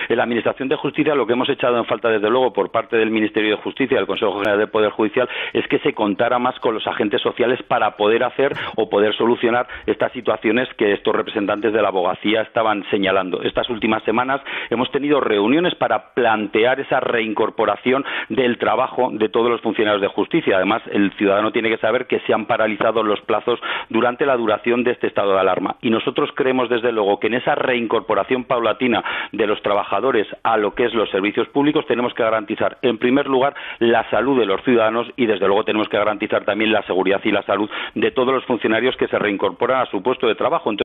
En la Administración de Justicia lo que hemos echado en falta, desde luego, por parte del Ministerio de Justicia y del Consejo General del Poder Judicial, es que se contara más con los agentes sociales para poder hacer o poder solucionar estas situaciones que estos representantes de la abogacía estaban señalando. Estas últimas semanas hemos tenido reuniones para plantear esa reincorporación del trabajo de todos los funcionarios de justicia. Además, el ciudadano tiene que saber que se han paralizado los plazos durante la duración de este estado de alarma. Y nosotros creemos, desde luego, que en esa reincorporación paulatina de los trabajadores a lo que es los servicios públicos tenemos que garantizar, en primer lugar, la salud de los ciudadanos y, desde luego, tenemos que garantizar también la seguridad y la salud de todos los funcionarios que se reincorporan a su puesto de trabajo.